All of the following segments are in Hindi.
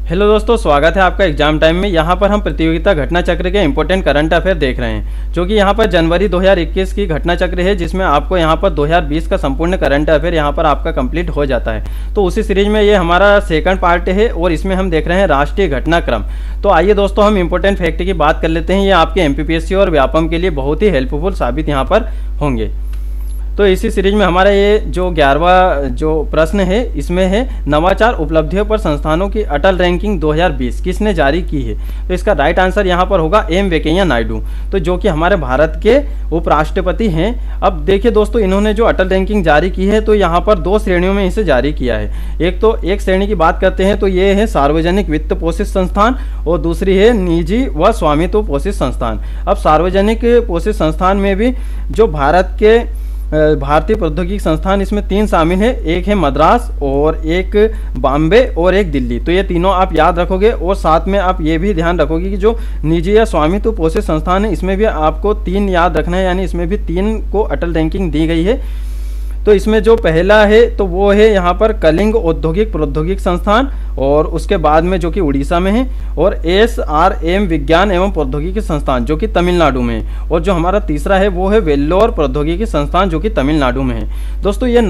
हेलो दोस्तों, स्वागत है आपका एग्जाम टाइम में। यहाँ पर हम प्रतियोगिता घटना चक्र के इंपॉर्टेंट करंट अफेयर देख रहे हैं, जो कि यहाँ पर जनवरी 2021 की घटना चक्र है, जिसमें आपको यहाँ पर 2020 का संपूर्ण करंट अफेयर यहाँ पर आपका कंप्लीट हो जाता है। तो उसी सीरीज में ये हमारा सेकंड पार्ट है और इसमें हम देख रहे हैं राष्ट्रीय घटनाक्रम। तो आइए दोस्तों, हम इंपॉर्टेंट फैक्ट की बात कर लेते हैं। ये आपके एमपीपीएससी और व्यापम के लिए बहुत ही हेल्पफुल साबित यहाँ पर होंगे। तो इसी सीरीज में हमारा ये जो 11वां जो प्रश्न है, इसमें है नवाचार उपलब्धियों पर संस्थानों की अटल रैंकिंग 2020 किसने जारी की है। तो इसका राइट आंसर यहाँ पर होगा एम वेंकैया नायडू, तो जो कि हमारे भारत के उपराष्ट्रपति हैं। अब देखिए दोस्तों, इन्होंने जो अटल रैंकिंग जारी की है, तो यहाँ पर दो श्रेणियों में इसे जारी किया है। एक श्रेणी की बात करते हैं तो ये है सार्वजनिक वित्त पोषित संस्थान, और दूसरी है निजी व स्वामित्व पोषित संस्थान। अब सार्वजनिक पोषित संस्थान में भी जो भारतीय प्रौद्योगिकी संस्थान, इसमें 3 शामिल है। एक है मद्रास, और एक बॉम्बे, और एक दिल्ली। तो ये तीनों आप याद रखोगे, और साथ में आप ये भी ध्यान रखोगे कि जो निजी या स्वामित्व पोषित संस्थान है, इसमें भी आपको 3 याद रखना है, यानी इसमें भी 3 को अटल रैंकिंग दी गई है। तो इसमें जो पहला है तो वो है यहाँ पर कलिंग औद्योगिक प्रौद्योगिक संस्थान, और उसके बाद में जो कि उड़ीसा में है, और SRM विज्ञान एवं प्रौद्योगिकी संस्थान जो कि तमिलनाडु में है, और जो हमारा तीसरा है वो है वेल्लोर प्रौद्योगिकी संस्थान जो कि तमिलनाडु में है। दोस्तों, ये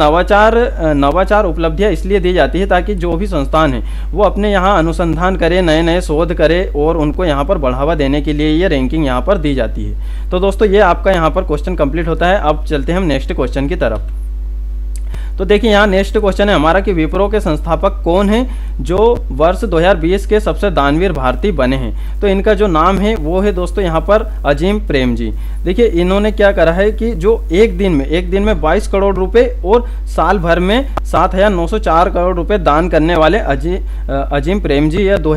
नवाचार उपलब्धियाँ इसलिए दी जाती है ताकि जो भी संस्थान है वो अपने यहाँ अनुसंधान करे, नए नए शोध करे, और उनको यहाँ पर बढ़ावा देने के लिए ये रैंकिंग यहाँ पर दी जाती है। तो दोस्तों, ये आपका यहाँ पर क्वेश्चन कंप्लीट होता है। अब चलते हैं हम नेक्स्ट क्वेश्चन की तरफ। तो देखिए, यहाँ नेक्स्ट क्वेश्चन है हमारा कि विप्रो के संस्थापक कौन हैं जो वर्ष 2020 के सबसे दानवीर भारतीय बने हैं। तो इनका जो नाम है वो है दोस्तों यहाँ पर अजीम प्रेम जी। देखिए, इन्होंने क्या करा है कि जो एक दिन में 22 करोड़ रुपए और साल भर में 7,904 करोड़ रुपए दान करने वाले अजीम प्रेम जी, यह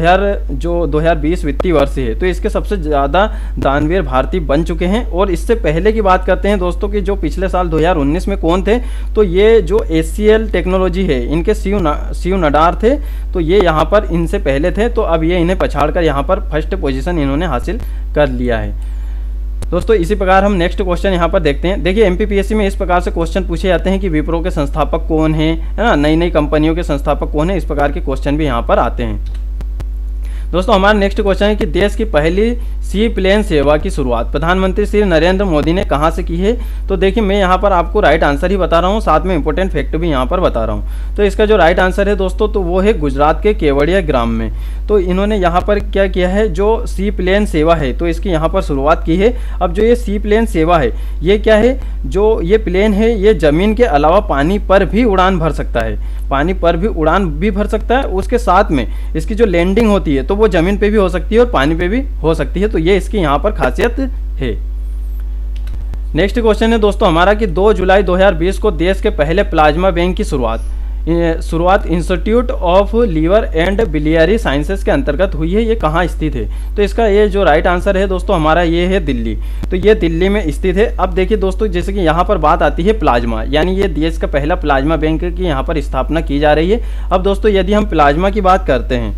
2020 वित्तीय वर्ष है, तो इसके सबसे ज़्यादा दानवीर भारतीय बन चुके हैं। और इससे पहले की बात करते हैं दोस्तों कि जो पिछले साल 2019 में कौन थे, तो ये जो HCL टेक्नोलॉजी है, इनके सीयू नडार थे, तो ये यहाँ पर इनसे पहले थे। तो अब ये इन्हें पछाड़कर यहाँ पर फर्स्ट पोजीशन इन्होंने हासिल कर लिया है। दोस्तों, इसी प्रकार हम नेक्स्ट क्वेश्चन यहाँ पर देखते हैं। देखिए, एमपीपीएससी में इस प्रकार से क्वेश्चन पूछे जाते हैं कि विप्रो के संस्थापक कौन है ना, नई नई कंपनियों के संस्थापक कौन है, इस प्रकार के क्वेश्चन भी यहाँ पर आते हैं। दोस्तों, हमारा नेक्स्ट क्वेश्चन है कि देश की पहली सी प्लेन सेवा की शुरुआत प्रधानमंत्री श्री नरेंद्र मोदी ने कहां से की है। तो देखिए, मैं यहां पर आपको राइट आंसर ही बता रहा हूं, साथ में इंपॉर्टेंट फैक्ट भी यहां पर बता रहा हूं। तो इसका जो राइट आंसर है दोस्तों, तो वो है गुजरात के केवड़िया ग्राम में। तो इन्होंने यहाँ पर क्या किया है, जो सी प्लेन सेवा है, तो इसकी यहाँ पर शुरुआत की है। अब जो ये सी प्लेन सेवा है, ये क्या है, जो ये प्लेन है, ये जमीन के अलावा पानी पर भी उड़ान भर सकता है, पानी पर भी उड़ान भी भर सकता है। उसके साथ में इसकी जो लैंडिंग होती है, तो वो जमीन पे भी हो सकती है और पानी पे भी हो सकती है। तो ये इसकी यहाँ पर खासियत है। नेक्स्ट क्वेश्चन है दोस्तों हमारा कि 2 जुलाई 2020 को देश के पहले प्लाज्मा बैंक की शुरुआत institute of liver and biliary sciences के अंतर्गत हुई है। ये कहाँ स्थित है। तो इसका ये जो राइट आंसर है दोस्तों हमारा, ये है दिल्ली। तो ये दिल्ली में स्थित है। अब देखिए दोस्तों, जैसे कि यहाँ पर बात आती है प्लाज्मा, यानी ये देश का पहला प्लाज्मा बैंक की यहाँ पर स्थापना की जा रही है। अब दोस्तों, यदि हम प्लाज्मा की बात करते हैं,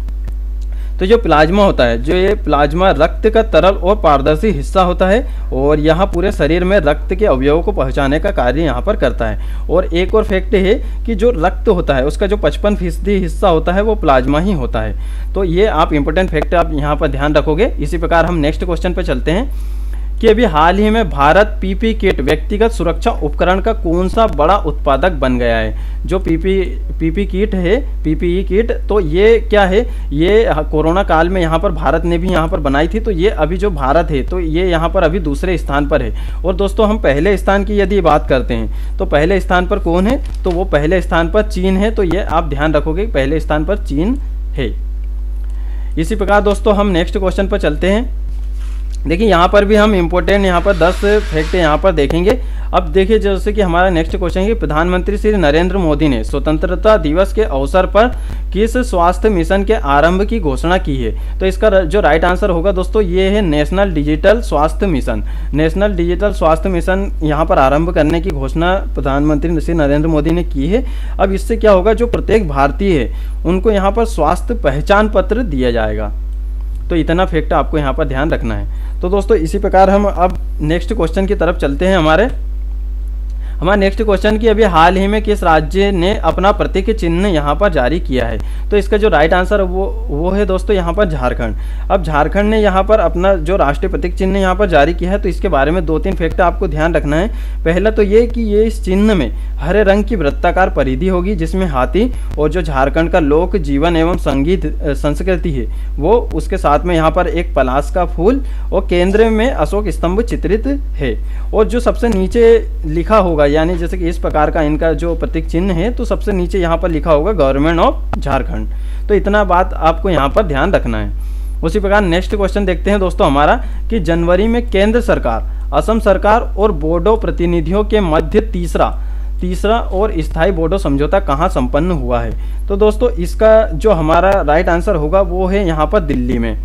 तो जो प्लाज्मा होता है, जो ये प्लाज्मा रक्त का तरल और पारदर्शी हिस्सा होता है, और यहाँ पूरे शरीर में रक्त के अवयवों को पहुँचाने का कार्य यहाँ पर करता है। और एक और फैक्ट है कि जो रक्त होता है, उसका जो 55% हिस्सा होता है वो प्लाज्मा ही होता है। तो ये आप इंपॉर्टेंट फैक्ट आप यहाँ पर ध्यान रखोगे। इसी प्रकार हम नेक्स्ट क्वेश्चन पर चलते हैं कि अभी हाल ही में भारत पीपी किट व्यक्तिगत सुरक्षा उपकरण का कौन सा बड़ा उत्पादक बन गया है। जो पीपी किट है, पीपीई किट, तो ये क्या है, ये कोरोना काल में यहाँ पर भारत ने भी यहाँ पर बनाई थी। तो ये अभी जो भारत है, तो ये यहाँ पर अभी दूसरे स्थान पर है। और दोस्तों, हम पहले स्थान की यदि बात करते हैं, तो पहले स्थान पर कौन है, तो वो पहले स्थान पर चीन है। तो ये आप ध्यान रखोगे, पहले स्थान पर चीन है। इसी प्रकार दोस्तों हम नेक्स्ट क्वेश्चन पर चलते हैं। देखिए, यहाँ पर भी हम इम्पोर्टेंट यहाँ पर 10 फैक्ट यहाँ पर देखेंगे। अब देखिए, जैसे कि हमारा नेक्स्ट क्वेश्चन है कि प्रधानमंत्री श्री नरेंद्र मोदी ने स्वतंत्रता दिवस के अवसर पर किस स्वास्थ्य मिशन के आरंभ की घोषणा की है। तो इसका जो राइट आंसर होगा दोस्तों, ये है नेशनल डिजिटल स्वास्थ्य मिशन। नेशनल डिजिटल स्वास्थ्य मिशन यहाँ पर आरंभ करने की घोषणा प्रधानमंत्री श्री नरेंद्र मोदी ने की है। अब इससे क्या होगा, जो प्रत्येक भारतीय है उनको यहाँ पर स्वास्थ्य पहचान पत्र दिया जाएगा। तो इतना फैक्ट आपको यहाँ पर ध्यान रखना है। तो दोस्तों, इसी प्रकार हम अब नेक्स्ट क्वेश्चन की तरफ चलते हैं हमारे। हमारा नेक्स्ट क्वेश्चन कि अभी हाल ही में किस राज्य ने अपना प्रतीक चिन्ह यहाँ पर जारी किया है। तो इसका जो राइट आंसर वो है दोस्तों यहाँ पर झारखंड। अब झारखंड ने यहाँ पर अपना जो राष्ट्रीय प्रतीक चिन्ह यहाँ पर जारी किया है, तो इसके बारे में 2-3 फैक्ट आपको ध्यान रखना है। पहला तो ये कि ये इस चिन्ह में हरे रंग की वृत्ताकार परिधि होगी जिसमें हाथी और जो झारखंड का लोक जीवन एवं संगीत संस्कृति है वो उसके साथ में यहाँ पर एक पलाश का फूल और केंद्र में अशोक स्तंभ चित्रित है। और जो सबसे नीचे लिखा होगा, यानी जैसे कि इस प्रकार का इनका जो प्रतीक चिन्ह है, तो सबसे नीचे यहाँ पर लिखा होगा गवर्नमेंट ऑफ झारखंड। तो इतना बात आपको यहाँ पर ध्यान रखना है। उसी प्रकार नेक्स्ट क्वेश्चन देखते हैं दोस्तों हमारा कि जनवरी में केंद्र सरकार, असम सरकार और बोडो प्रतिनिधियों के मध्य तीसरा और स्थायी बोडो समझौता कहाँ संपन्न हुआ है। तो दोस्तों इसका जो हमारा राइट आंसर होगा वो है यहाँ पर दिल्ली में।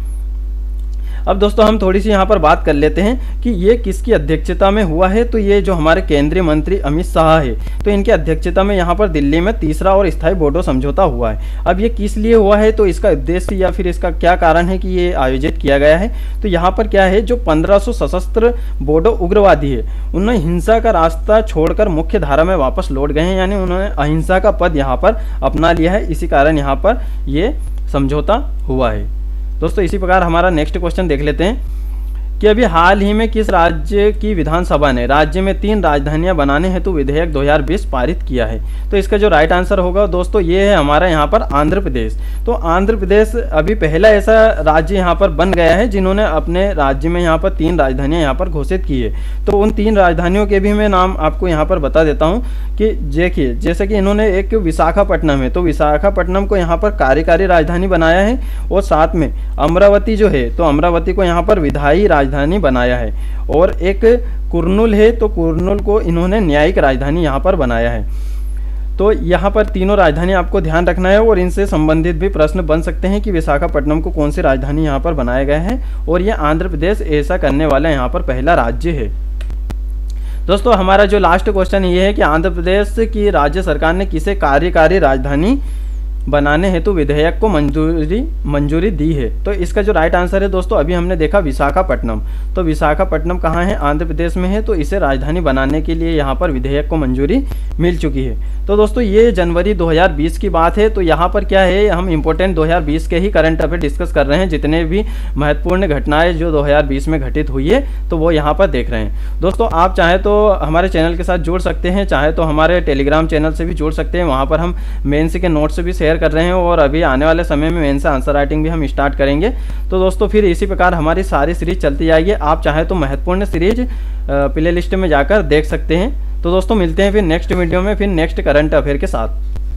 अब दोस्तों हम थोड़ी सी यहाँ पर बात कर लेते हैं कि ये किसकी अध्यक्षता में हुआ है। तो ये जो हमारे केंद्रीय मंत्री अमित शाह है, तो इनकी अध्यक्षता में यहाँ पर दिल्ली में तीसरा और स्थायी बोडो समझौता हुआ है। अब ये किस लिए हुआ है, तो इसका उद्देश्य या फिर इसका क्या कारण है कि ये आयोजित किया गया है। तो यहाँ पर क्या है, जो 1500 सशस्त्र बोडो उग्रवादी है उन्होंने हिंसा का रास्ता छोड़कर मुख्य धारा में वापस लौट गए हैं, यानी उन्होंने अहिंसा का पद यहाँ पर अपना लिया है। इसी कारण यहाँ पर ये समझौता हुआ है। दोस्तों इसी प्रकार हमारा नेक्स्ट क्वेश्चन देख लेते हैं कि अभी हाल ही में किस राज्य की विधानसभा ने राज्य में 3 राजधानियां बनाने हेतु विधेयक 2020 पारित किया है। तो इसका जो राइट आंसर होगा दोस्तों ये है हमारा यहाँ पर आंध्र प्रदेश। तो आंध्र प्रदेश अभी पहला ऐसा राज्य यहाँ पर बन गया है जिन्होंने अपने राज्य में यहाँ पर 3 राजधानियां यहाँ पर घोषित की है। तो उन 3 राजधानियों के भी मैं नाम आपको यहाँ पर बता देता हूँ कि देखिए, जैसे कि इन्होंने एक विशाखापट्टनम है, तो विशाखापट्टनम को यहाँ पर कार्यकारी राजधानी बनाया है और साथ में अमरावती जो है, तो अमरावती को यहाँ पर विधायी राजधानी बनाया है। और एक कुर्नूल है, तो कुर्नूल को इन्होंने न्यायिक राजधानी यहाँ पर बनाया है। तो यहाँ पर तीनों राजधानी आपको ध्यान रखना है और इनसे संबंधित भी प्रश्न बन सकते हैं कि विशाखापट्टनम को कौन सी राजधानी यहाँ पर बनाया गया है। और ये आंध्र प्रदेश ऐसा करने वाला यहाँ पर पहला राज्य है। दोस्तों हमारा जो लास्ट क्वेश्चन ये है कि आंध्र प्रदेश की राज्य सरकार ने किसे कार्यकारी राजधानी बनाने हेतु विधेयक को मंजूरी दी है। तो इसका जो राइट आंसर है दोस्तों, अभी हमने देखा विशाखापट्टनम। तो विशाखापट्टनम कहाँ है, आंध्र प्रदेश में है। तो इसे राजधानी बनाने के लिए यहाँ पर विधेयक को मंजूरी मिल चुकी है। तो दोस्तों ये जनवरी 2020 की बात है। तो यहाँ पर क्या है, हम इम्पोर्टेंट 2020 के ही करंट अफेयर डिस्कस कर रहे हैं। जितने भी महत्वपूर्ण घटनाएं जो 2020 में घटित हुई है तो वो यहाँ पर देख रहे हैं। दोस्तों आप चाहे तो हमारे चैनल के साथ जुड़ सकते हैं, चाहे तो हमारे टेलीग्राम चैनल से भी जुड़ सकते हैं। वहाँ पर हम मेंस के नोट्स भी शेयर कर रहे हैं और अभी आने वाले समय में मेंस आंसर राइटिंग भी हम स्टार्ट करेंगे। तो दोस्तों फिर इसी प्रकार हमारी सारी सीरीज चलती जाएगी। आप चाहे तो महत्वपूर्ण सीरीज प्ले लिस्ट में जाकर देख सकते हैं। तो दोस्तों मिलते हैं फिर नेक्स्ट वीडियो में, फिर नेक्स्ट करंट अफेयर के साथ।